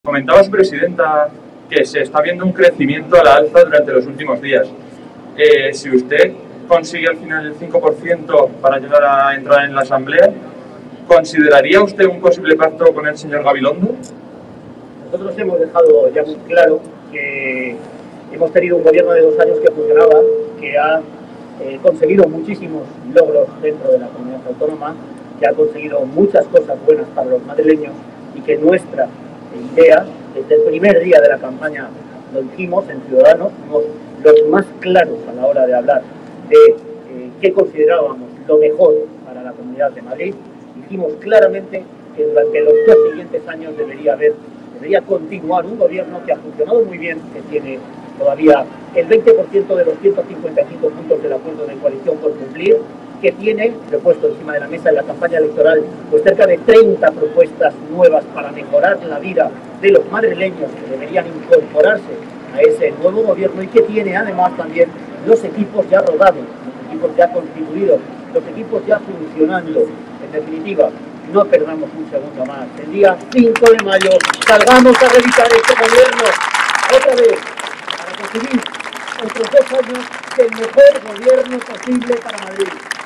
Comentaba su presidenta que se está viendo un crecimiento a la alza durante los últimos días. Si usted consigue al final el 5% para llegar a entrar en la Asamblea, ¿consideraría usted un posible pacto con el señor Gabilondo? Nosotros hemos dejado ya muy claro que hemos tenido un gobierno de 2 años que funcionaba, que ha conseguido muchísimos logros dentro de la comunidad autónoma, que ha conseguido muchas cosas buenas para los madrileños y que nuestra idea, desde el primer día de la campaña lo dijimos en Ciudadanos, fuimos los más claros a la hora de hablar de qué considerábamos lo mejor para la Comunidad de Madrid. Dijimos claramente que durante los 2 siguientes años debería continuar un gobierno que ha funcionado muy bien, que tiene todavía el 20% de los 155 puntos del acuerdo de coalición por cumplir, que tiene, lo he puesto encima de la mesa en la campaña electoral, pues cerca de 30 propuestas nuevas para mejorar la vida de los madrileños que deberían incorporarse a ese nuevo gobierno y que tiene además también los equipos ya rodados, los equipos ya constituidos, los equipos ya funcionando. En definitiva, no perdamos un segundo más. El día 5 de mayo salgamos a revisar este gobierno otra vez para conseguir otros 2 años del mejor gobierno posible para Madrid.